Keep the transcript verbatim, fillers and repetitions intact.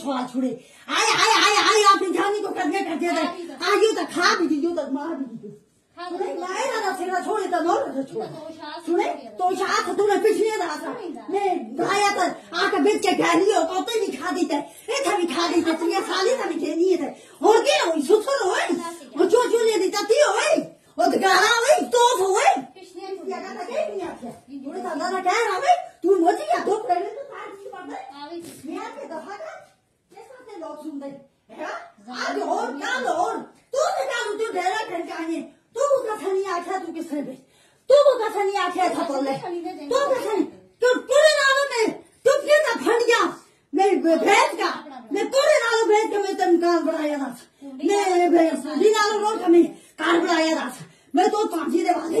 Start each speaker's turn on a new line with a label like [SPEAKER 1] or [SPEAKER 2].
[SPEAKER 1] सवाल छुड़े आए आए आए आए अपनी जानी को करने कर दिया आ यूं तो खा भी दी यूं तो मार भी दी सुने मैं ना तेरा छोड़े तो नोर तो छोड़ सुने तो साथ तूने पिछले दासा मैं गाया तो आके बेच के गया नहीं हो तो तो भी खा दी थे ए था भी खा दी थे तुम ये साली था भी नहीं थे और क्या हुई सुथर हुई वो जो जो ये दी जाती हुई वो तो गाना हुई तो हुई पिछले क्या कहता क्या नहीं आते थोड़े सा अंदर क्या रहा भाई तू मोची क्या दो पहले तो तार की बात है मैं आके दफा का कैसा ते लोग सुन दे है आज और काम और तू ने काम तू डेरा ठंडा है तू कथा नहीं आख्या तू किसने बे तू कथा नहीं आख्या था बोले तू कथा नहीं तू पूरे नालों में तू क्या था फंडिया मैं भेज का मैं पूरे नालों भेज के मैं तुम काम बढ़ाया था मैं भेज नालों रोड में कार बढ़ाया था मैं तो पांची दे वाले